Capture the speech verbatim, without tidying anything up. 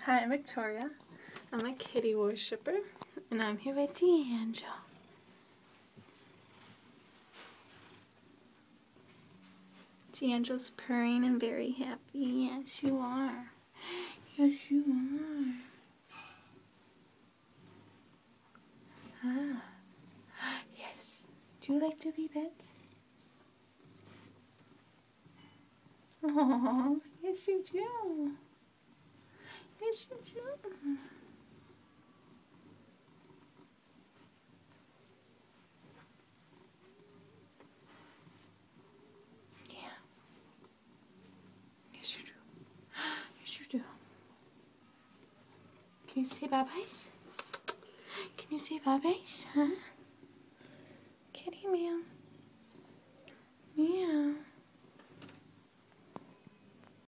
Hi, I'm Victoria. I'm a kitty worshiper, and I'm here with Django. Django's purring and very happy. Yes, you are. Yes, you are. Ah, yes. Do you like to be pet? Oh, yes you do. Yes you do. Yeah. Yes you do. Yes you do. Can you say bye-byes? Can you say bye-byes, huh? Kitty meow. Meow.